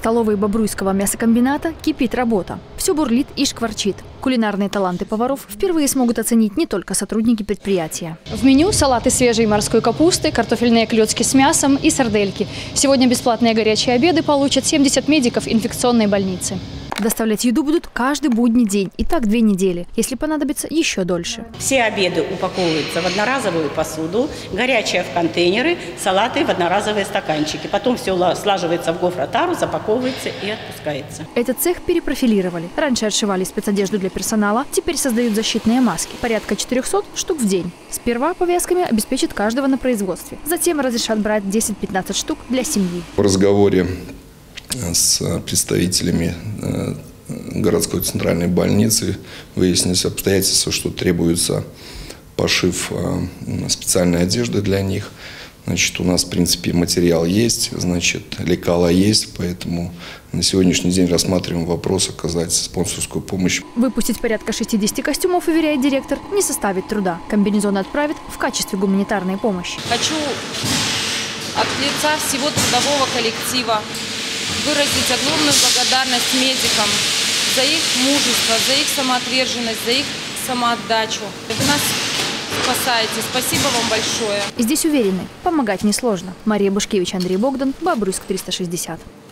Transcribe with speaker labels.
Speaker 1: столовой Бобруйского мясокомбината кипит работа. Все бурлит и шкварчит. Кулинарные таланты поваров впервые смогут оценить не только сотрудники предприятия. В меню салаты свежей морской капусты, картофельные клёцки с мясом и сардельки. Сегодня бесплатные горячие обеды получат 70 медиков инфекционной больницы. Доставлять еду будут каждый будний день. И так 2 недели. Если понадобится, еще дольше.
Speaker 2: Все обеды упаковываются в одноразовую посуду, горячие в контейнеры, салаты в одноразовые стаканчики. Потом все слаживается в гофротару, запаковывается и отпускается.
Speaker 1: Этот цех перепрофилировали. Раньше отшивали спецодежду для персонала, теперь создают защитные маски. Порядка 400 штук в день. Сперва повязками обеспечат каждого на производстве. Затем разрешат брать 10-15 штук для семьи.
Speaker 3: В разговоре с представителями городской центральной больницы выяснились обстоятельства, что требуется пошив специальной одежды для них. Значит, у нас, в принципе, материал есть, значит, лекала есть, поэтому на сегодняшний день рассматриваем вопрос оказать спонсорскую помощь.
Speaker 1: Выпустить порядка 60 костюмов, уверяет директор, не составит труда. Комбинезоны отправят в качестве гуманитарной помощи.
Speaker 4: Хочу от лица всего трудового коллектива выразить огромную благодарность медикам за их мужество, за их самоотверженность, за их самоотдачу. Вы нас спасаете. Спасибо вам большое.
Speaker 1: И здесь уверены, помогать несложно. Мария Бушкевич, Андрей Богдан, Бобруйск 360.